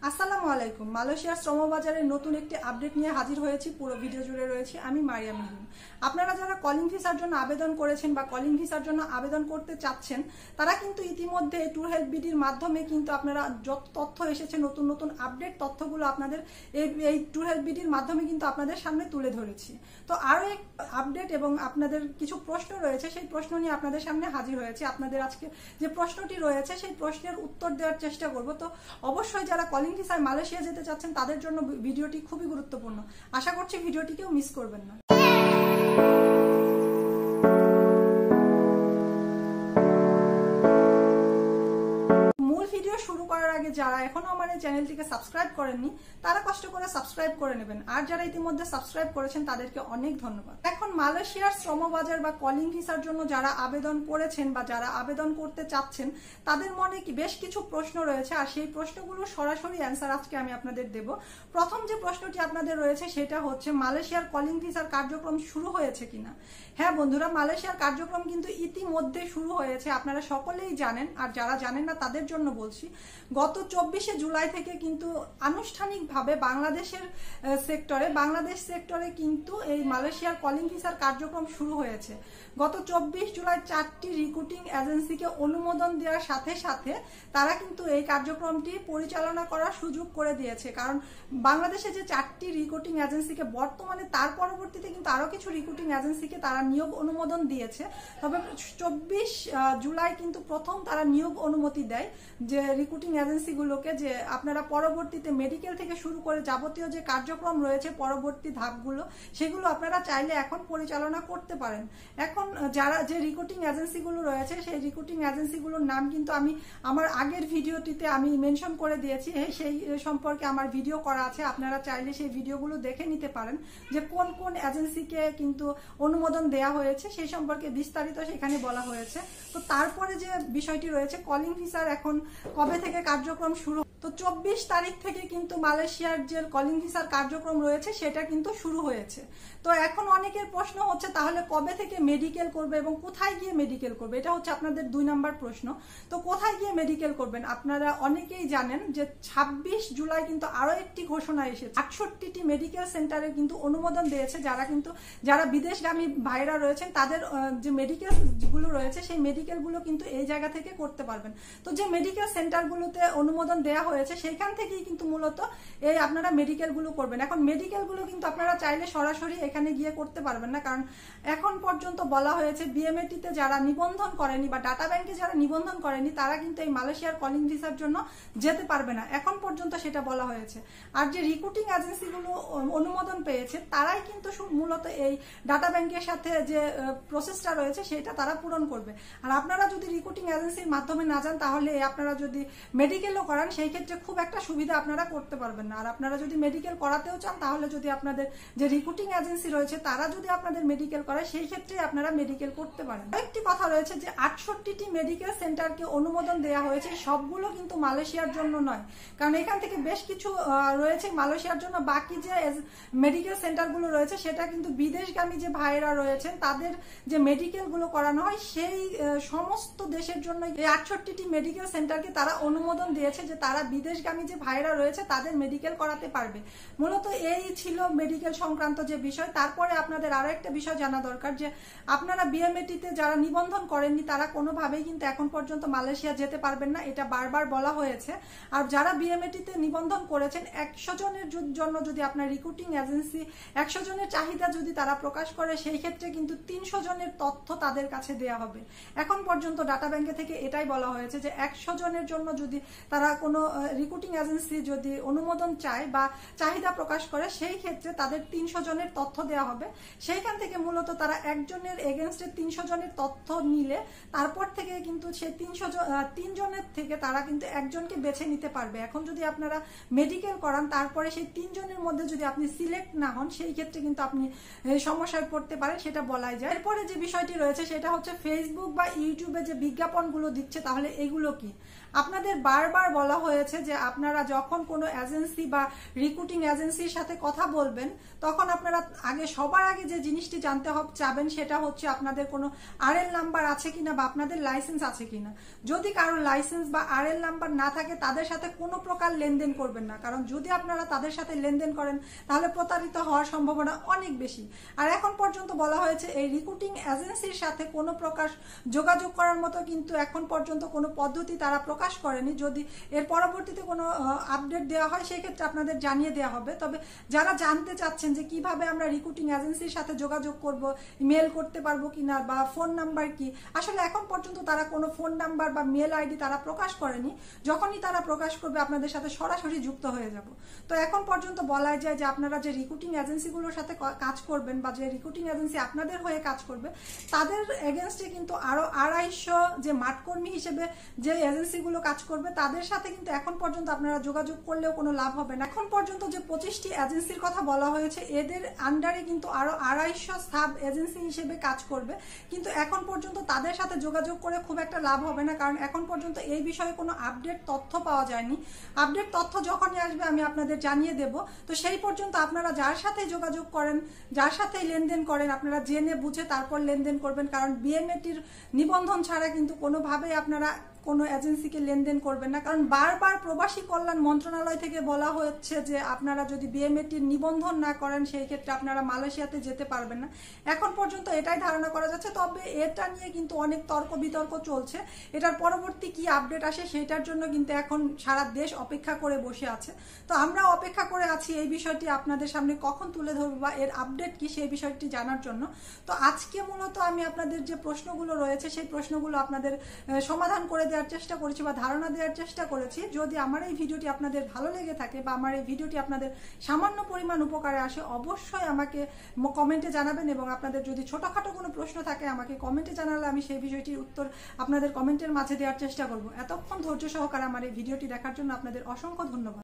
আসসালামু আলাইকুম। মালয়েশিয়ার শ্রমবাজারের নতুন একটি আপডেট নিয়ে হাজির হয়েছি। পুরো ভিডিও জুড়ে রয়েছি আমি মারিয়াম মিহিন। আপনারা যারা কলিং ভিসার জন্য আবেদন করেছেন বা কলিং ভিসার জন্য আবেদন করতে চাচ্ছেন, তারা কিন্তু ইতিমধ্যে ট্যুর হেল্প বিডির মাধ্যমে কিন্তু আপনারা যত তথ্য এসেছে, নতুন নতুন আপডেট তথ্যগুলো আপনাদের এই ট্যুর হেল্প বিডির মাধ্যমে কিন্তু আপনাদের সামনে তুলে ধরেছি। তো আরও এক আপডেট এবং আপনাদের কিছু প্রশ্ন রয়েছে, সেই প্রশ্ন নিয়ে আপনাদের সামনে হাজির হয়েছে। আপনাদের আজকে যে প্রশ্নটি রয়েছে সেই প্রশ্নের উত্তর দেওয়ার চেষ্টা করব। তো অবশ্যই যারা কলিং ভিসায় মালয়েশিয়া যেতে চাচ্ছেন তাদের জন্য ভিডিওটি খুবই গুরুত্বপূর্ণ। আশা করছি ভিডিওটিকেও মিস করবেন না। ভিডিও শুরু করার আগে যারা এখনো আমার এই চ্যানেলটিকে সাবস্ক্রাইব করেননি তারা কষ্ট করে সাবস্ক্রাইব করে নেবেন, আর যারা ইতিমধ্যে সাবস্ক্রাইব করেছেন তাদেরকে অনেক ধন্যবাদ। এখন মালয়েশিয়ার শ্রমবাজার বা কলিং ভিসার জন্য যারা আবেদন করেছেন বা যারা আবেদন করতে চাচ্ছেন তাদের মনে বেশ কিছু প্রশ্ন রয়েছে, আর সেই প্রশ্নগুলো সরাসরি অ্যান্সার আজকে আমি আপনাদের দেব। প্রথম যে প্রশ্নটি আপনাদের রয়েছে সেটা হচ্ছে মালয়েশিয়ার কলিং ভিসার কার্যক্রম শুরু হয়েছে কিনা। হ্যাঁ বন্ধুরা, মালয়েশিয়ার কার্যক্রম কিন্তু ইতিমধ্যে শুরু হয়েছে, আপনারা সকলেই জানেন। আর যারা জানেন না তাদের জন্য বলছি, গত 24শে জুলাই থেকে কিন্তু আনুষ্ঠানিকভাবে বাংলাদেশ সেক্টরে কিন্তু এই মালয়েশিয়ার কলিং ভিসার কার্যক্রম শুরু হয়েছে। গত 24 জুলাই 4টি রিক্রুটিং এজেন্সিকে অনুমোদন দেওয়ার সাথে সাথে তারা কিন্তু এই কার্যক্রমটি পরিচালনা করার সুযোগ করে দিয়েছে। কারণ বাংলাদেশে যে 4টি রিক্রুটিং এজেন্সিকে বর্তমানে, তার পরবর্তীতে কিন্তু আরো কিছু রিক্রুটিং এজেন্সিকে তারা নিয়োগ অনুমোদন দিয়েছে। তবে 24 জুলাই কিন্তু প্রথম তারা নিয়োগ অনুমতি দেয় যে রিক্রুটিং এজেন্সিগুলোকে, যে আপনারা পরবর্তীতে মেডিকেল থেকে শুরু করে যাবতীয় যে কার্যক্রম রয়েছে পরবর্তী ধাপগুলো, সেগুলো আপনারা চাইলে এখন পরিচালনা করতে পারেন। এখন যারা যে রিক্রুটিং এজেন্সিগুলো রয়েছে সেই রিক্রুটিং এজেন্সিগুলোর নাম কিন্তু আমি আমার আগের ভিডিওটিতে আমি মেনশন করে দিয়েছি, সেই সম্পর্কে আমার ভিডিও করা আছে। আপনারা চাইলে সেই ভিডিওগুলো দেখে নিতে পারেন যে কোন কোন এজেন্সিকে কিন্তু অনুমোদন দেওয়া হয়েছে, সেই সম্পর্কে বিস্তারিত সেখানে বলা হয়েছে। তো তারপরে যে বিষয়টি রয়েছে, কলিং ভিসার এখন কবে থেকে কার্যক্রম শুরু, তো 24 তারিখ থেকে কিন্তু মালয়েশিয়ার যে কলিং ভিসার কার্যক্রম রয়েছে সেটা কিন্তু শুরু হয়েছে। তো এখন অনেকের প্রশ্ন হচ্ছে তাহলে কবে থেকে মেডিকেল করবে এবং কোথায় গিয়ে মেডিকেল করবে, এটা হচ্ছে আপনাদের 2 নাম্বার প্রশ্ন। তো কোথায় গিয়ে মেডিকেল করবেন, আপনারা অনেকেই জানেন যে 26 জুলাই কিন্তু আরো একটি ঘোষণা এসেছে। 68টি মেডিকেল সেন্টারে কিন্তু অনুমোদন দিয়েছে, যারা বিদেশগামী ভাইরা রয়েছেন তাদের যে মেডিকেল গুলো রয়েছে সেই মেডিকেল গুলো কিন্তু এই জায়গা থেকে করতে পারবেন। তো যে মেডিকেল সেন্টারগুলোতে অনুমোদন দেওয়া হয়েছে সেইখান থেকেই কিন্তু মূলত এই আপনারা মেডিকেল গুলো করবেন। এখন মেডিকেল গুলো কিন্তু আপনারা চাইলে সরাসরি এখানে গিয়ে করতে পারবেন না, কারণ এখন পর্যন্ত বলা হয়েছে বিএমএটিতে যারা নিবন্ধন করেনি বা ডাটা ব্যাংকে যারা নিবন্ধন করেনি তারা কিন্তু এই মালয়েশিয়ার কলিং ভিসার জন্য যেতে পারবে না, এখন পর্যন্ত সেটা বলা হয়েছে। আর যে রিক্রুটিং এজেন্সিগুলো অনুমোদন পেয়েছে তারাই কিন্তু মূলত এই ডাটা ব্যাংকের সাথে যে প্রসেসটা রয়েছে সেটা তারা পূরণ করবে। আর আপনারা যদি রিক্রুটিং এজেন্সির মাধ্যমে না যান তাহলে আপনারা যদি মেডিকেলও করান সেই ক্ষেত্রে খুব একটা সুবিধা আপনারা করতে পারবেন না। আর আপনারা যদি মেডিকেল করাতেও চান তাহলে যদি আপনাদের যে রিক্রুটিং এজেন্সি রয়েছে তারা যদি আপনাদের মেডিকেল করে সেই ক্ষেত্রে আপনারা মেডিকেল করতে পারেন। একটি কথা রয়েছে যে 68টি মেডিকেল সেন্টারকে অনুমোদন দেওয়া হয়েছে, সবগুলো কিন্তু মালয়েশিয়ার জন্য নয়, কারণ এখান থেকে বেশ কিছু রয়েছে মালয়েশিয়ার জন্য। বাকি যে মেডিকেল সেন্টারগুলো রয়েছে সেটা কিন্তু বিদেশগামী যে ভাইরা রয়েছেন তাদের যে মেডিকেল গুলো করানো হয় সেই সমস্ত দেশের জন্য এই 68টি মেডিকেল সেন্টারকে তারা অনুমোদন দিয়েছে যে তারা বিদেশগামী যে ভাইরা রয়েছে তাদের মেডিকেল করাতে পারবে। মূলত এই ছিল মেডিকেল সংক্রান্ত যে বিষয়। তারপরে আপনাদের আরো একটা বিষয় জানা দরকার যে আপনারা বিএমএটিতে যারা নিবন্ধন করেননি তারা কোনোভাবেই কিন্তু এখন পর্যন্ত মালয়েশিয়া যেতে পারবেন না, এটা বারবার বলা হয়েছে। আর যারা বিএমএটিতে নিবন্ধন করেছেন 100 জনের জন্য যদি আপনার রিক্রুটিং এজেন্সি 100 জনের চাহিদা যদি তারা প্রকাশ করে সেই ক্ষেত্রে কিন্তু 300 জনের তথ্য তাদের কাছে দেয়া হবে। এখন পর্যন্ত ডাটা ব্যাংকে থেকে এটাই বলা হয়েছে যে 100 জনের জন্য যদি তারা কোনো রিক্রুটিং এজেন্সি যদি অনুমোদন চায় বা চাহিদা প্রকাশ করে সেই ক্ষেত্রে তাদের 300 জনের তথ্য দেওয়া হবে। সেইখান থেকে মূলত তারা একজনের এগেনস্টে 300 জনের তথ্য নিলে তারপর থেকে কিন্তু সেই 3 জনের থেকে তারা কিন্তু একজনকে বেছে নিতে পারবে। এখন যদি আপনারা মেডিকেল করান তারপরে সেই 3 জনের মধ্যে যদি আপনি সিলেক্ট না হন সেই ক্ষেত্রে কিন্তু আপনি সমস্যায় পড়তে পারেন, সেটা বলাই যায়। এরপরে যে বিষয়টি রয়েছে সেটা হচ্ছে ফেসবুক বা ইউটিউবে যে বিজ্ঞাপনগুলো দিচ্ছে তাহলে এগুলো কি। আপনাদের বারবার বলা হয়েছে যে আপনারা যখন কোনো এজেন্সি বা রিক্রুটিং এজেন্সির সাথে কথা বলবেন তখন আপনারা সবার আগে যে জিনিসটি জানতে চাবেন সেটা হচ্ছে আপনাদের কোনো আরএল নাম্বার আছে কিনা বা আপনাদের লাইসেন্স আছে কিনা। যদি কারো লাইসেন্স বা আরএল নাম্বার না থাকে তাদের সাথে কোনো প্রকার লেনদেন করবেন না, কারণ যদি আপনারা তাদের সাথে লেনদেন করেন তাহলে প্রতারিত হওয়ার সম্ভাবনা অনেক বেশি। আর এখন পর্যন্ত বলা হয়েছে এই রিক্রুটিং এজেন্সির সাথে কোনো প্রকার যোগাযোগ করার মতো কিন্তু এখন পর্যন্ত কোনো পদ্ধতি তারা প্রকাশ করেনি। যদি এর পরবর্তীতে কোনো আপডেট দেওয়া হয় সেক্ষেত্রে আপনাদের জানিয়ে দেওয়া হবে। তবে যারা জানতে চাচ্ছেন যে কিভাবে আমরা রিক্রুটিং এজেন্সির সাথে যোগাযোগ করব, মেল করতে পারবো কিনা বা ফোন নাম্বার কি, আসলে এখন পর্যন্ত তারা কোনো ফোন নাম্বার বা মেল আইডি তারা প্রকাশ করেনি। যখনই তারা প্রকাশ করবে আপনাদের সাথে সরাসরি যুক্ত হয়ে যাব। তো এখন পর্যন্ত বলা যায় যে আপনারা যে রিক্রুটিং এজেন্সিগুলোর সাথে কাজ করবেন বা যে রিক্রুটিং এজেন্সি আপনাদের হয়ে কাজ করবে তাদের এগেনস্টে কিন্তু আরো 250 যে মাঠকর্মী হিসেবে যে এজেন্সিগুলো কাজ করবে তাদের সাথে কিন্তু এখন পর্যন্ত আপনারা যোগাযোগ করলেও কোনো লাভ হবে না। এখন পর্যন্ত যে 25টি এজেন্সির কথা বলা হয়েছে এদের আন্ডারে কিন্তু আরো 250 সাব এজেন্সি হিসেবে কাজ করবে, কিন্তু এখন পর্যন্ত তাদের সাথে যোগাযোগ করে খুব একটা লাভ হবে না, কারণ এখন পর্যন্ত এই বিষয়ে কোনো আপডেট তথ্য পাওয়া যায়নি। আপডেট তথ্য যখনই আসবে আমি আপনাদের জানিয়ে দেব। তো সেই পর্যন্ত আপনারা যার সাথে যোগাযোগ করেন, যার সাথে লেনদেন করেন, আপনারা জেনে বুঝে তারপর লেনদেন করবেন, কারণ বিএমএটির নিবন্ধন ছাড়া কিন্তু কোনোভাবেই আপনারা কোনো এজেন্সিকে লেনদেন করবেন না। কারণ বারবার প্রবাসী কল্যাণ মন্ত্রণালয় থেকে বলা হচ্ছে যে আপনারা যদি বিএমএটির নিবন্ধন না করেন সেই ক্ষেত্রে আপনারা মালয়েশিয়াতে যেতে পারবেন না। এখন পর্যন্ত এটাই ধারণা করা যাচ্ছে, তবে এটা নিয়ে কিন্তু অনেক তর্ক বিতর্ক চলছে। এটার পরবর্তী কি আপডেট আসে সেটার জন্য কিন্তু এখন সারা দেশ অপেক্ষা করে বসে আছে। তো আমরা অপেক্ষা করে আছি এই বিষয়টি আপনাদের সামনে কখন তুলে ধরবো বা এর আপডেট কি সেই বিষয়টি জানার জন্য। তো আজকে মূলত আমি আপনাদের যে প্রশ্নগুলো রয়েছে সেই প্রশ্নগুলো আপনাদের সমাধান করে দেওয়ার চেষ্টা করেছি বা ধারণা দেওয়ার চেষ্টা করেছি। যদি আমার এই ভিডিওটি আপনাদের ভালো লেগে থাকে বা আমার এই ভিডিওটি আপনাদের সামান্য পরিমাণ উপকারে আসে অবশ্যই আমাকে কমেন্টে জানাবেন, এবং আপনাদের যদি ছোটখাটো কোনো প্রশ্ন থাকে আমাকে কমেন্টে জানালে আমি সেই বিষয়টির উত্তর আপনাদের কমেন্টের মাঝে দেওয়ার চেষ্টা করব। এতক্ষণ ধৈর্য সহকারে আমার এই ভিডিওটি দেখার জন্য আপনাদের অসংখ্য ধন্যবাদ।